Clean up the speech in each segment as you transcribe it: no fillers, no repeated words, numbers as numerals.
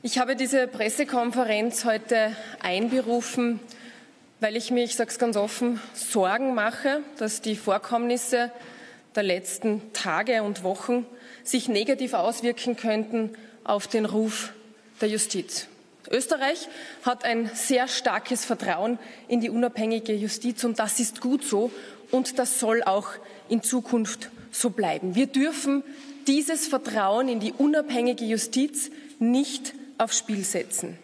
Ich habe diese Pressekonferenz heute einberufen, weil ich mir, ich sage es ganz offen, Sorgen mache, dass die Vorkommnisse der letzten Tage und Wochen sich negativ auswirken könnten auf den Ruf der Justiz. Österreich hat ein sehr starkes Vertrauen in die unabhängige Justiz und das ist gut so und das soll auch in Zukunft so bleiben. Wir dürfen dieses Vertrauen in die unabhängige Justiz nicht aufs Spiel setzen.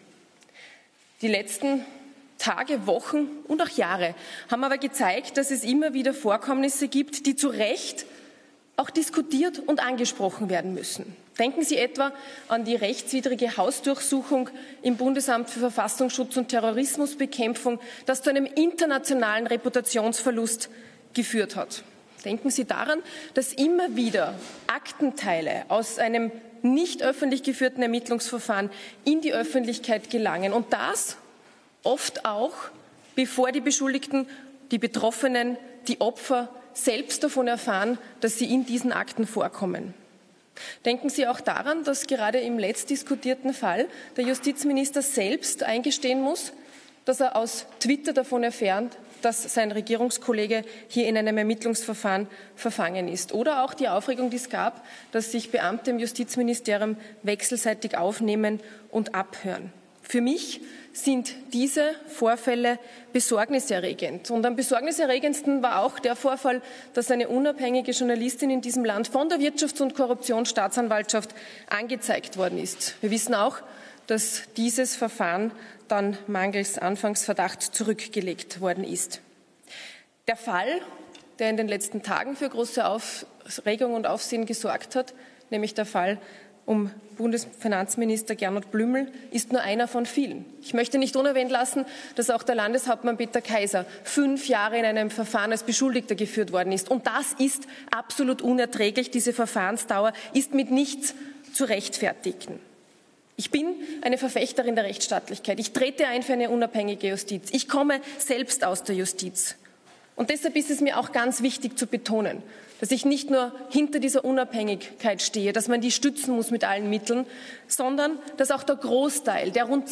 Die letzten Tage, Wochen und auch Jahre haben aber gezeigt, dass es immer wieder Vorkommnisse gibt, die zu Recht auch diskutiert und angesprochen werden müssen. Denken Sie etwa an die rechtswidrige Hausdurchsuchung im Bundesamt für Verfassungsschutz und Terrorismusbekämpfung, das zu einem internationalen Reputationsverlust geführt hat. Denken Sie daran, dass immer wieder Aktenteile aus einem nicht öffentlich geführten Ermittlungsverfahren in die Öffentlichkeit gelangen und das oft auch, bevor die Beschuldigten, die Betroffenen, die Opfer selbst davon erfahren, dass sie in diesen Akten vorkommen. Denken Sie auch daran, dass gerade im letzt diskutierten Fall der Justizminister selbst eingestehen muss, dass er aus Twitter davon erfährt, dass sein Regierungskollege hier in einem Ermittlungsverfahren verfangen ist. Oder auch die Aufregung, die es gab, dass sich Beamte im Justizministerium wechselseitig aufnehmen und abhören. Für mich sind diese Vorfälle besorgniserregend. Und am besorgniserregendsten war auch der Vorfall, dass eine unabhängige Journalistin in diesem Land von der Wirtschafts- und Korruptionsstaatsanwaltschaft angezeigt worden ist. Wir wissen auch, dass dieses Verfahren dann mangels Anfangsverdacht zurückgelegt worden ist. Der Fall, der in den letzten Tagen für große Aufregung und Aufsehen gesorgt hat, nämlich der Fall um Bundesfinanzminister Gernot Blümel, ist nur einer von vielen. Ich möchte nicht unerwähnt lassen, dass auch der Landeshauptmann Peter Kaiser 5 Jahre in einem Verfahren als Beschuldigter geführt worden ist. Und das ist absolut unerträglich. Diese Verfahrensdauer ist mit nichts zu rechtfertigen. Ich bin eine Verfechterin der Rechtsstaatlichkeit. Ich trete ein für eine unabhängige Justiz. Ich komme selbst aus der Justiz. Und deshalb ist es mir auch ganz wichtig zu betonen, dass ich nicht nur hinter dieser Unabhängigkeit stehe, dass man die stützen muss mit allen Mitteln, sondern dass auch der Großteil der rund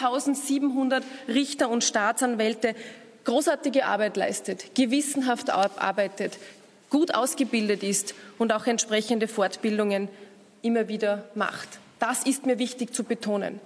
2700 Richter und Staatsanwälte großartige Arbeit leistet, gewissenhaft arbeitet, gut ausgebildet ist und auch entsprechende Fortbildungen immer wieder macht. Das ist mir wichtig zu betonen.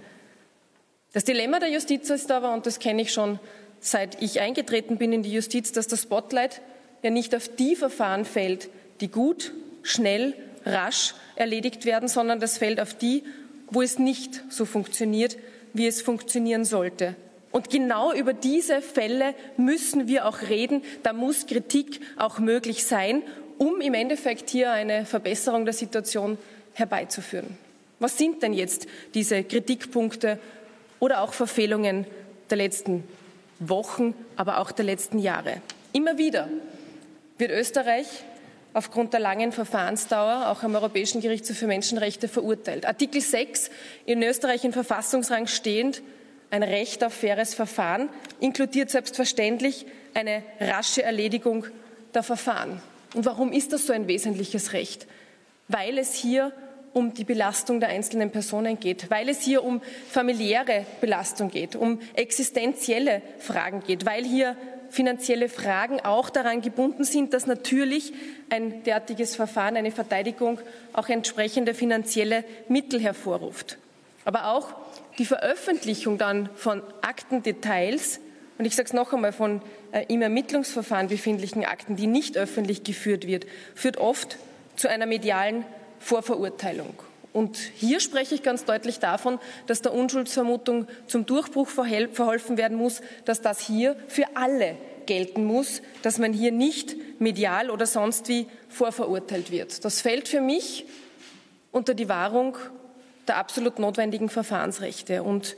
Das Dilemma der Justiz ist aber, und das kenne ich schon seit ich eingetreten bin in die Justiz, dass das Spotlight ja nicht auf die Verfahren fällt, die gut, schnell, rasch erledigt werden, sondern das fällt auf die, wo es nicht so funktioniert, wie es funktionieren sollte. Und genau über diese Fälle müssen wir auch reden. Da muss Kritik auch möglich sein, um im Endeffekt hier eine Verbesserung der Situation herbeizuführen. Was sind denn jetzt diese Kritikpunkte oder auch Verfehlungen der letzten Wochen, aber auch der letzten Jahre? Immer wieder wird Österreich aufgrund der langen Verfahrensdauer auch am Europäischen Gerichtshof für Menschenrechte verurteilt. Artikel 6 in Österreich in Verfassungsrang stehend, ein Recht auf faires Verfahren, inkludiert selbstverständlich eine rasche Erledigung der Verfahren. Und warum ist das so ein wesentliches Recht? Weil es hier um die Belastung der einzelnen Personen geht, weil es hier um familiäre Belastung geht, um existenzielle Fragen geht, weil hier finanzielle Fragen auch daran gebunden sind, dass natürlich ein derartiges Verfahren, eine Verteidigung auch entsprechende finanzielle Mittel hervorruft. Aber auch die Veröffentlichung dann von Aktendetails, und ich sage es noch einmal, von im Ermittlungsverfahren befindlichen Akten, die nicht öffentlich geführt wird, führt oft zu einer medialen Vorverurteilung. Und hier spreche ich ganz deutlich davon, dass der Unschuldsvermutung zum Durchbruch verholfen werden muss, dass das hier für alle gelten muss, dass man hier nicht medial oder sonst wie vorverurteilt wird. Das fällt für mich unter die Wahrung der absolut notwendigen Verfahrensrechte. Und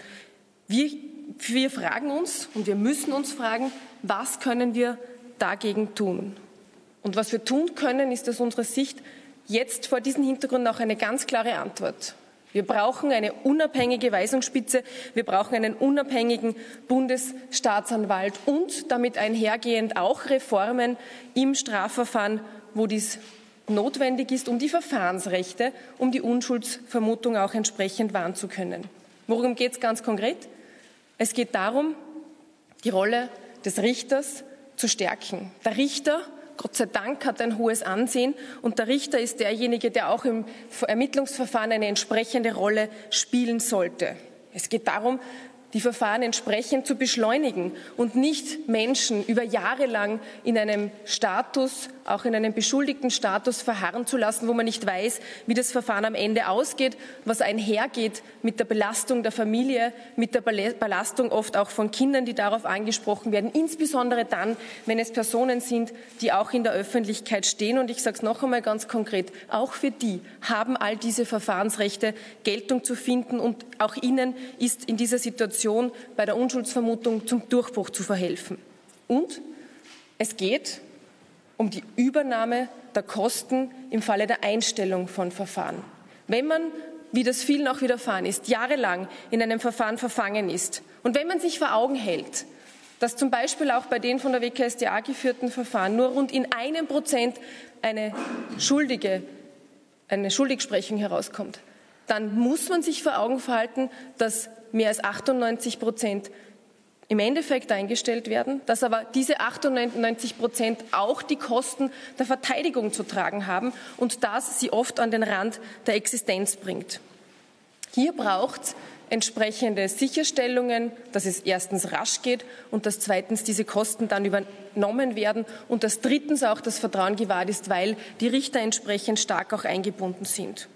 wir fragen uns und wir müssen uns fragen, was können wir dagegen tun? Und was wir tun können, ist aus unserer Sicht jetzt vor diesem Hintergrund auch eine ganz klare Antwort. Wir brauchen eine unabhängige Weisungsspitze, wir brauchen einen unabhängigen Bundesstaatsanwalt und damit einhergehend auch Reformen im Strafverfahren, wo dies notwendig ist, um die Verfahrensrechte, um die Unschuldsvermutung auch entsprechend wahren zu können. Worum geht es ganz konkret? Es geht darum, die Rolle des Richters zu stärken. Der Richter, Gott sei Dank, hat ein hohes Ansehen und der Richter ist derjenige, der auch im Ermittlungsverfahren eine entsprechende Rolle spielen sollte. Es geht darum, die Verfahren entsprechend zu beschleunigen und nicht Menschen über Jahre lang in einem Status, auch in einem beschuldigten Status verharren zu lassen, wo man nicht weiß, wie das Verfahren am Ende ausgeht, was einhergeht mit der Belastung der Familie, mit der Belastung oft auch von Kindern, die darauf angesprochen werden, insbesondere dann, wenn es Personen sind, die auch in der Öffentlichkeit stehen. Und ich sage es noch einmal ganz konkret, auch für die haben all diese Verfahrensrechte Geltung zu finden und auch ihnen ist in dieser Situation bei der Unschuldsvermutung zum Durchbruch zu verhelfen. Und es geht um die Übernahme der Kosten im Falle der Einstellung von Verfahren. Wenn man, wie das vielen auch widerfahren ist, jahrelang in einem Verfahren verfangen ist und wenn man sich vor Augen hält, dass zum Beispiel auch bei den von der WKStA geführten Verfahren nur rund in 1% eine Schuldigsprechung herauskommt, dann muss man sich vor Augen halten, dass mehr als 98% im Endeffekt eingestellt werden, dass aber diese 98% auch die Kosten der Verteidigung zu tragen haben und das sie oft an den Rand der Existenz bringt. Hier braucht es entsprechende Sicherstellungen, dass es erstens rasch geht und dass zweitens diese Kosten dann übernommen werden und dass drittens auch das Vertrauen gewahrt ist, weil die Richter entsprechend stark auch eingebunden sind.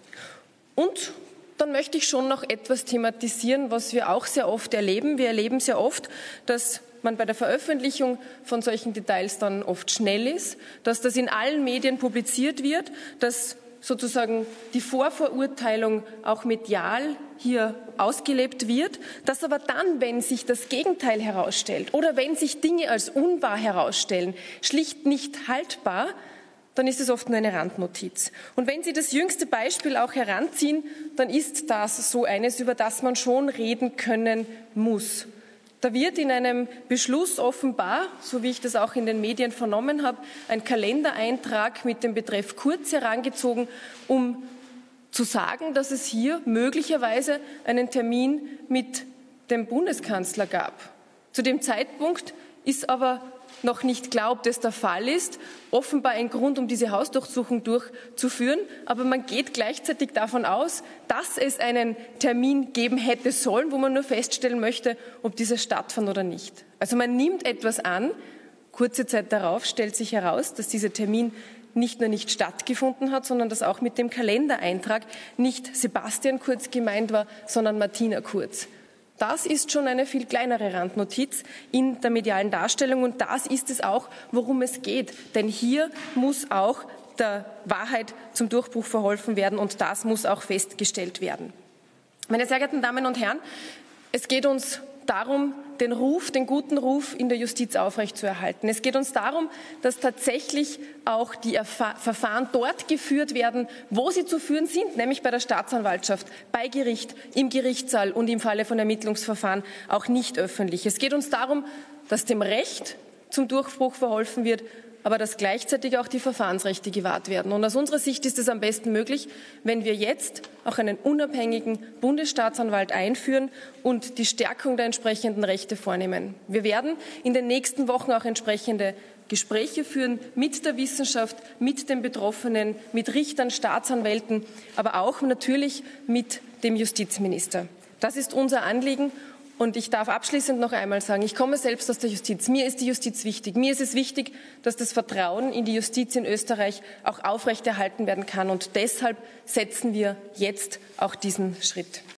Und dann möchte ich schon noch etwas thematisieren, was wir auch sehr oft erleben. Wir erleben sehr oft, dass man bei der Veröffentlichung von solchen Details dann oft schnell ist, dass das in allen Medien publiziert wird, dass sozusagen die Vorverurteilung auch medial hier ausgelebt wird, dass aber dann, wenn sich das Gegenteil herausstellt oder wenn sich Dinge als unwahr herausstellen, schlicht nicht haltbar, dann ist es oft nur eine Randnotiz. Und wenn Sie das jüngste Beispiel auch heranziehen, dann ist das so eines, über das man schon reden können muss. Da wird in einem Beschluss offenbar, so wie ich das auch in den Medien vernommen habe, ein Kalendereintrag mit dem Betreff Kurz herangezogen, um zu sagen, dass es hier möglicherweise einen Termin mit dem Bundeskanzler gab. Zu dem Zeitpunkt ist aber noch nicht klar, ob das der Fall ist. Offenbar ein Grund, um diese Hausdurchsuchung durchzuführen. Aber man geht gleichzeitig davon aus, dass es einen Termin geben hätte sollen, wo man nur feststellen möchte, ob dieser stattfand oder nicht. Also man nimmt etwas an. Kurze Zeit darauf stellt sich heraus, dass dieser Termin nicht nur nicht stattgefunden hat, sondern dass auch mit dem Kalendereintrag nicht Sebastian Kurz gemeint war, sondern Martina Kurz. Das ist schon eine viel kleinere Randnotiz in der medialen Darstellung und das ist es auch, worum es geht. Denn hier muss auch der Wahrheit zum Durchbruch verholfen werden und das muss auch festgestellt werden. Meine sehr geehrten Damen und Herren, es geht uns darum, den guten Ruf in der Justiz aufrechtzuerhalten. Es geht uns darum, dass tatsächlich auch die Verfahren dort geführt werden, wo sie zu führen sind, nämlich bei der Staatsanwaltschaft, bei Gericht, im Gerichtssaal und im Falle von Ermittlungsverfahren auch nicht öffentlich. Es geht uns darum, dass dem Recht zum Durchbruch verholfen wird, aber dass gleichzeitig auch die Verfahrensrechte gewahrt werden. Und aus unserer Sicht ist es am besten möglich, wenn wir jetzt auch einen unabhängigen Bundesstaatsanwalt einführen und die Stärkung der entsprechenden Rechte vornehmen. Wir werden in den nächsten Wochen auch entsprechende Gespräche führen mit der Wissenschaft, mit den Betroffenen, mit Richtern, Staatsanwälten, aber auch natürlich mit dem Justizminister. Das ist unser Anliegen. Und ich darf abschließend noch einmal sagen, ich komme selbst aus der Justiz. Mir ist die Justiz wichtig. Mir ist es wichtig, dass das Vertrauen in die Justiz in Österreich auch aufrechterhalten werden kann. Und deshalb setzen wir jetzt auch diesen Schritt.